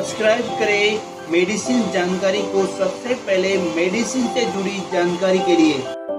Subscribe करें medicine जानकारी को सबसे पहले मेडिसिन से जुड़ी जानकारी के लिए।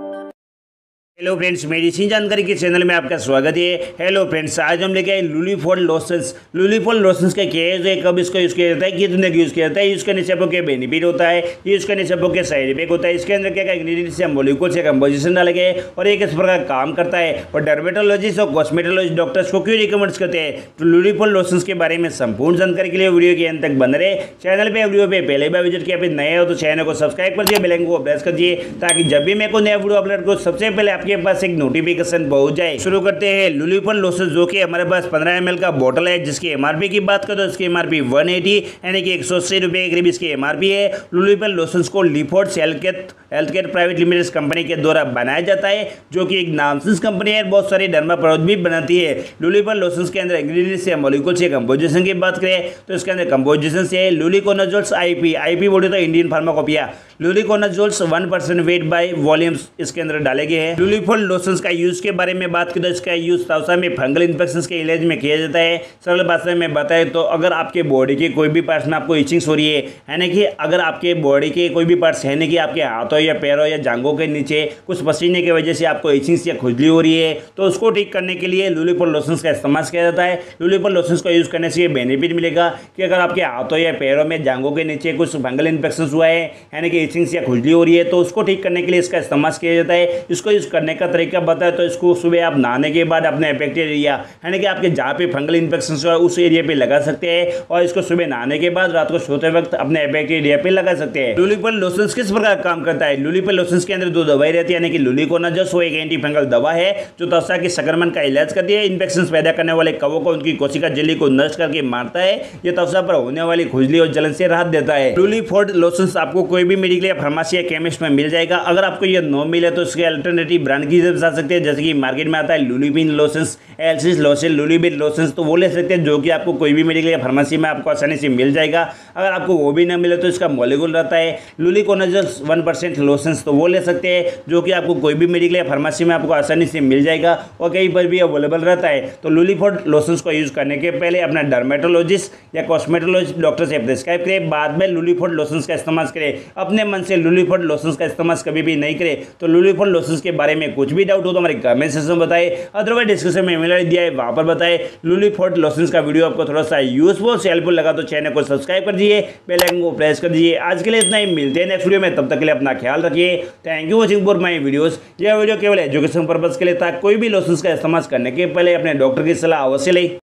हेलो फ्रेंड्स, मेडिसिन जानकारी के चैनल में आपका स्वागत है। हेलो फ्रेंड्स, आज हम लेके आए लुलीफोल लोशंस। लुलीफोल लोशंस का क्या है, कब इसको यूज़ किया जाता है, कितने यूज़ किया जाता है, यूज़ करने से आपको क्या बेनिफिट होता है, यूज़ करने से आपको क्या साइड इफेक्ट होता है, इसके अंदर क्या क्या इंग्रीडिएंट्स या मॉलिक्यूल्स या कंपोजिशन डाले गए और ये किस प्रकार काम करता है और डर्मेटोलॉजिस्ट और कॉस्मेटोलॉजिस्ट डॉक्टर्स को क्यों रिकमेंड करते हैं। तो लुलीफोल लोशंस के बारे में संपूर्ण जानकारी के लिए वीडियो के अंत तक बने रहे। चैनल पे वीडियो पे पहले बार विजिट किया, फिर नए हो तो चैनल को सब्सक्राइब कर दिए, बेल आइकन को प्रेस कर दिए ताकि जब भी मैं कोई नया वीडियो अपलोड करूँ सबसे पहले आपके पास एक नोटिफिकेशन पहुंच जाए। शुरू करते हैं लुलीफोल लोशन, जो कि हमारे पास 15 ml का बोतल है, जिसकी एमआरपी की बात करें तो इसकी एमआरपी 180 यानी कि 180 रुपये के करीब इसकी एमआरपी है। लुलीफोल लोशंस को लिफोर्ड्स हेल्थकेयर प्राइवेट लिमिटेड कंपनी के द्वारा बनाया जाता है, जो कि एक नामचीन कंपनी है, बहुत सारी डर्मा प्रोडक्ट भी बनाती है। लुलीफोल लोशंस के अंदर इंग्रीडिएंट्स या मॉलिक्यूल्स या कंपोजिशन की बात करें तो इसके अंदर कंपोजिशन से लुलिकोनाजोल्स आईपी बोले तो Indian pharmacopoeia, luliconazoles 1% weight by volumes इसके अंदर डाले गए हैं। लुलीफोल लोशंस का यूज के बारे में बात करें तो इसका यूज त्वचा में फंगल इन्फेक्शंस के इलाज में किया जाता है। सरल भाषा में बताएं तो अगर आपके बॉडी के कोई भी पार्ट्स में आपको इचिंग्स हो रही है, यानी कि अगर आपके बॉडी के कोई भी पार्ट्स है कि आपके हाथों या पैरों या जांघों के नीचे कुछ पसीने की वजह से आपको इचिंग्स या खुजली हो रही है, तो उसको ठीक करने के लिए लुलीफोल लोशंस का इस्तेमाल किया जाता है। लुलीफोल लोशंस का यूज करने से ये बेनिफिट मिलेगा कि अगर आपके हाथों या पैरों में जांघों के नीचे कुछ फंगल इन्फेक्शन हुआ है, यानी कि इचिंग्स या खुजली हो रही है, तो उसको ठीक करने के लिए इसका इस्तेमाल किया जाता है। इसको यूज करने का तरीका बताए तो इसको सुबह आप नहाने के बाद अपने अफेक्टेड एरिया, यानी कि आपके जहाँ पे फंगल इन्फेक्शन हुआ उस एरिया पे लगा सकते हैं और इसको सुबह नहाने के बाद रात को सोते वक्त अपने अफेक्टेड एरिया पे लगा सकते हैं। लुलीफोल लोशंस किस प्रकार काम करता है। लुलीफोल लोशंस के अंदर दो दवाई रहती है, यानी कि लुलिकोनाजोल्स, वो एक एंटी फंगल दवा है जो त्वचा के संक्रमण का इलाज करती है, इन्फेक्शन पैदा करने वाले कवों को उनकी कोशिका झिल्ली को नष्ट करके मारता है। ये त्वचा पर होने वाली खुजली और जलन से राहत देता है। लुलीफोल लोशंस आपको कोई भी मेडिकल या फार्मेसी या केमिस्ट में मिल जाएगा। अगर आपको ये न मिले तो इसके अल्टरनेटिव ब्रांड की जा सकते हैं, जैसे कि मार्केट में आता है लुलीबिन लोशंस, एल्सिस लोशन, लुलीबिन लोशंस, तो वो ले सकते हैं, जो कि आपको कोई भी मेडिकल या फार्मेसी में आपको आसानी से मिल जाएगा। अगर आपको वो भी ना मिले तो इसका मॉलिक्यूल रहता है लुलिकोनाजोल्स 1% लोशंस, तो वो ले सकते हैं, जो कि आपको कोई भी मेडिकल या फार्मेसी में आपको आसानी से मिल जाएगा और कहीं पर भी अवेलेबल रहता है। तो लुलीफोल लोशंस को यूज करने के पहले अपना डर्मेटोलॉजिस्ट या कॉस्मेटोलॉजिस्ट डॉक्टर से प्रिस्क्राइब करें, बाद में लुलीफोल लोशंस का इस्तेमाल करें। अपने मन से लुलीफोल लोशंस का इस्तेमाल कभी भी नहीं करें। तो लुलीफोल लोशंस के बारे में कुछ भी डाउट हो तो हमारे कमेंट सेक्शन में बताएं, अदरवाइज डिस्क्रिप्शन में ईमेल आईडी दिया है वहां पर बताएं। लुलीफोल लोशंस का वीडियो आपको थोड़ा सा यूजफुल से हेल्पफुल लगा तो चैनल को सब्सक्राइब कर दीजिए, बेल आइकन को प्रेस कर दीजिए। आज के लिए इतना ही, मिलते हैं नेक्स्ट वीडियो में, तब तक के लिए अपना ख्याल रखिए। Thank you watching for my videos. यह वीडियो केवल एजुकेशन पर्पज के लिए था। कोई भी लोशंस का इस्तेमाल करने के पहले अपने डॉक्टर की सलाह अवश्य लें।